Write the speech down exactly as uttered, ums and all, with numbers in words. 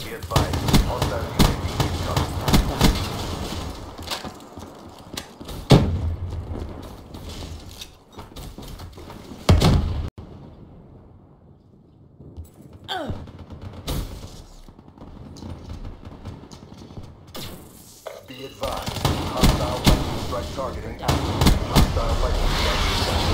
Be advised, hostile U A V incoming. Be advised, hostile lightning strike targeting active. Hostile lightning strike.